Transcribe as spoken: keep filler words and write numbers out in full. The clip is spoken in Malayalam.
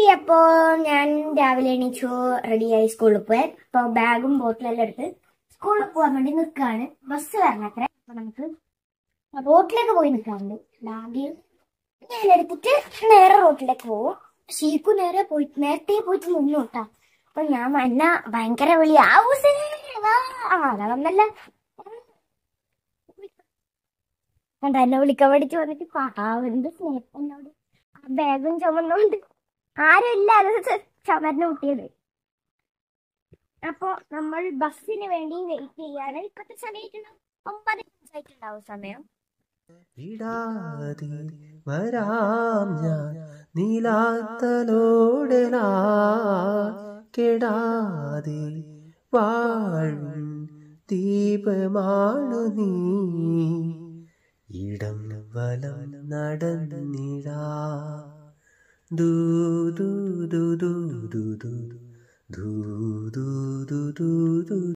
അപ്പോ ഞാൻ രാവിലെ എണീച്ചു, റെഡിയായി സ്കൂളിൽ പോയി. അപ്പൊ ബാഗും ബോട്ടിലെല്ലാം എടുത്ത് സ്കൂളിൽ പോകാൻ വേണ്ടി നിൽക്കാണ്. ബസ് വരണത്ര. അപ്പൊ നമുക്ക് റോട്ടിലേക്ക് പോയി നിൽക്കാറുണ്ട്. ബാഗ് ഞാൻ എടുത്തിട്ട് നേരെ റോട്ടിലേക്ക് പോകും. ഷീക്കു നേരെ പോയി നേരത്തെ പോയിട്ട് മുന്നോട്ടാ. അപ്പൊ ഞാൻ എന്നെ ഭയങ്കര വിളി ആവൂസല്ല കണ്ട എന്നെ വിളിക്കാൻ പഠിച്ചു വന്നിട്ട് പാവന്റെ സ്നേഹം എന്നോട്. ആ ബാഗും ചുമന്നോണ്ട് ആരും ഇല്ല, അത് ചുമരിന് കുട്ടിയത്. അപ്പൊ നമ്മൾ ബസ്സിന് വേണ്ടി വെയിറ്റ് ചെയ്യാണ്. ഇപ്പത്തെ സമയത്തുണ്ടാവും ഒമ്പത് ആയിട്ടുണ്ടാവും സമയം. വരാം ഞാൻ നീലാത്തലോടലാ കെടാതെ വാഴും ദീപമാണു നീ ഇടം വലം നടന്നിടാ ദൂ ദൂ ദൂ ദൂ ദൂ ദൂ ദൂ ദൂ ദൂ ദൂ